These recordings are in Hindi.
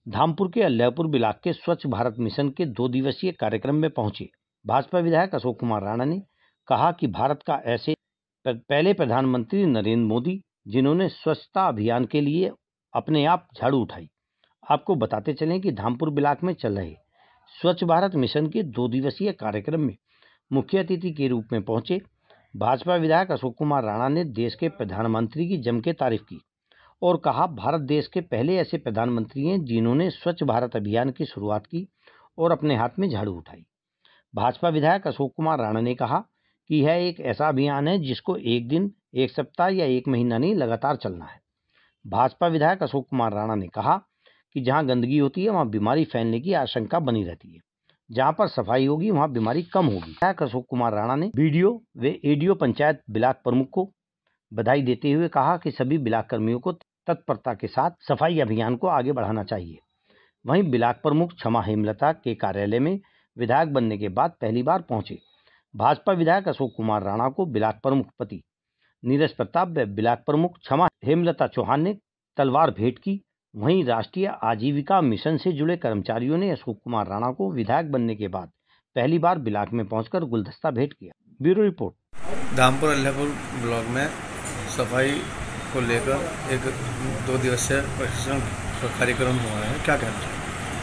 धामपुर के अल्लाहपुर ब्लॉक के स्वच्छ भारत मिशन के 2 दिवसीय कार्यक्रम में पहुंचे भाजपा विधायक अशोक कुमार राणा ने कहा कि भारत का ऐसे पहले प्रधानमंत्री नरेंद्र मोदी जिन्होंने स्वच्छता अभियान के लिए अपने आप झाड़ू उठाई। आपको बताते चलें कि धामपुर ब्लॉक में चल रहे स्वच्छ भारत मिशन के 2 दिवसीय कार्यक्रम में मुख्य अतिथि के रूप में पहुंचे भाजपा विधायक अशोक कुमार राणा ने देश के प्रधानमंत्री की जम के तारीफ की और कहा, भारत देश के पहले ऐसे प्रधानमंत्री हैं जिन्होंने स्वच्छ भारत अभियान की शुरुआत की और अपने हाथ में झाड़ू उठाई। भाजपा विधायक अशोक कुमार राणा ने कहा कि यह एक ऐसा अभियान है जिसको एक दिन, एक सप्ताह या एक महीना नहीं, लगातार चलना है। भाजपा विधायक अशोक कुमार राणा ने कहा कि जहां गंदगी होती है वहां बीमारी फैलने की आशंका बनी रहती है, जहां पर सफाई होगी वहां बीमारी कम होगी। विधायक अशोक कुमार राणा ने बीडीओ व एडीओ पंचायत ब्लॉक प्रमुख को बधाई देते हुए कहा कि सभी ब्लॉक कर्मियों को तत्परता के साथ सफाई अभियान को आगे बढ़ाना चाहिए। वहीं ब्लॉक प्रमुख क्षमा हेमलता के कार्यालय में विधायक बनने के बाद पहली बार पहुंचे भाजपा विधायक अशोक कुमार राणा को ब्लॉक प्रमुख पति नीरज प्रताप व ब्लॉक प्रमुख क्षमा हेमलता चौहान ने तलवार भेंट की। वहीं राष्ट्रीय आजीविका मिशन से जुड़े कर्मचारियों ने अशोक कुमार राणा को विधायक बनने के बाद पहली बार ब्लॉक में पहुंचकर गुलदस्ता भेंट किया। Bureau report. Dhampur Allahpur block में सफाई को लेकर एक 2 दिवसीय प्रशिक्षण कार्यक्रम हुआ है, क्या कहना चाहिए?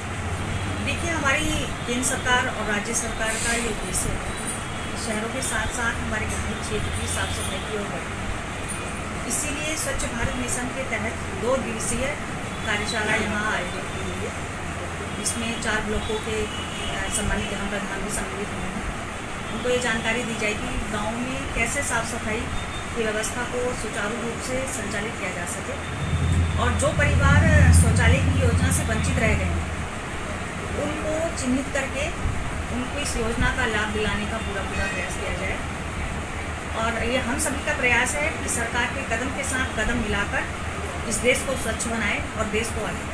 देखिए, हमारी केंद्र सरकार और राज्य सरकार का ये उद्देश्य है शहरों के साथ साथ हमारे ग्रामीण क्षेत्र की साफ सफाई की ओर बढ़े। इसीलिए स्वच्छ भारत मिशन के तहत 2 दिवसीय कार्यशाला यहाँ आयोजित की गई है, जिसमें 4 ब्लॉकों के सम्मानित यहाँ प्रधान भी सम्मिलित हुए हैं। उनको ये जानकारी दी जाएगी कि गाँव में कैसे साफ सफाई की व्यवस्था को सुचारू रूप से संचालित किया जा सके और जो परिवार शौचालय की योजना से वंचित रह गए हैं उनको चिन्हित करके उनको इस योजना का लाभ दिलाने का पूरा प्रयास किया जाए। और ये हम सभी का प्रयास है कि सरकार के कदम के साथ कदम मिलाकर इस देश को स्वच्छ बनाए और देश को आगे